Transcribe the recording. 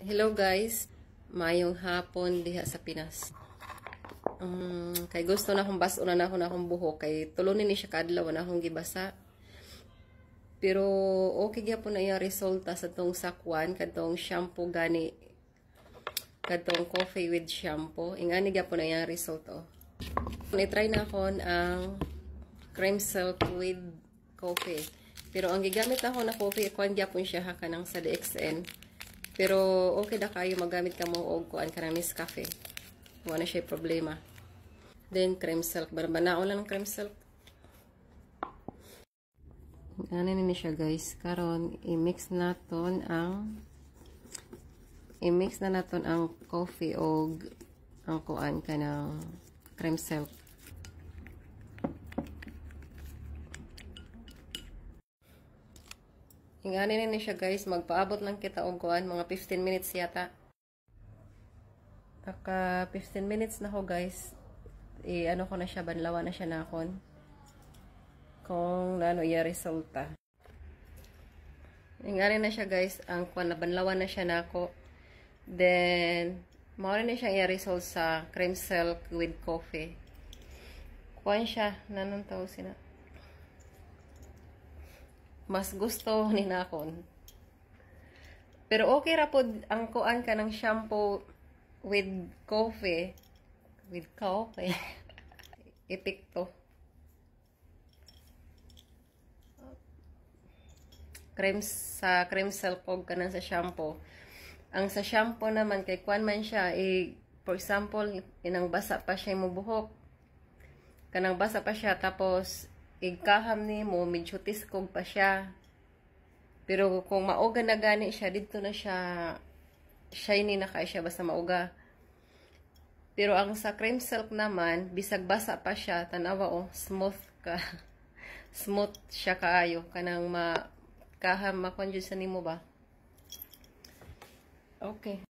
Hello guys, mayong hapon diha sa Pinas. Kay gusto na akong bas-una na akong buhok kay tulunin ni siya kadlaw na akong gibasa. Pero okay gyapon na iya resulta sa tong sakwan kadtong shampoo gani kadtong coffee with shampoo. Ingani gyapon na iya result oh. I-try na akon ang cream silk with coffee. Pero ang gigamit ako na coffee kuan gyapon siya ha kanang sa DXN. Pero okay na kayo magamit ka mo og kuan kanang Nescafe. Wala na siya problema. Then cream silk, banaon lang ng cream silk. Ano ni siya guys? Karon i-mix naton ang coffee og ang kuan kanang cream silk. Hinganin na siya guys, magpaabot lang kita og kuan mga 15 minutes yata. Naka 15 minutes na ho guys. Ano ko na siya, banlawan na siya nakon. Kung ano iya resulta. Hinganin na siya guys, ang kuan na banlawan na siya nako. Then mao na siya iya result sa cream silk with coffee. Kuan siya, nanong tawag sina. Mas gusto ni nakon. Pero okay ra pod ang kuan ka ng shampoo with coffee. With coffee. Epekto. Cream silk og kanang sa shampoo. Ang sa shampoo naman kay kuan man siya for example, inang basa pa siya mo buhok. Kanang basa pa siya tapos igkaham ni mo, medyo tiskog pa siya. Pero kung mauga na gani siya, dito na siya, shiny na kaya siya, basta mauga. Pero ang sa cream silk naman, bisag basa pa siya, tanawa oh, smooth ka. Smooth siya kaayo, kanang kaham, makonjud sa nimo ba? Okay.